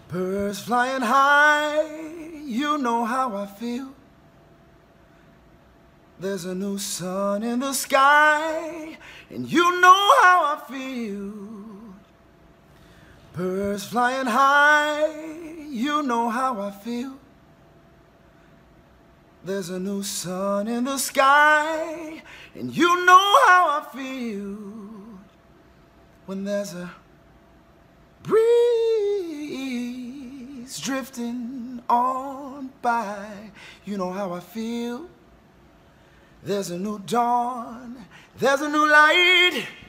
Birds flying high, you know how I feel. There's a new sun in the sky, and you know how I feel. Birds flying high, you know how I feel. There's a new sun in the sky, and you know how I feel. When there's a breeze drifting on by, you know how I feel. There's a new dawn, there's a new light,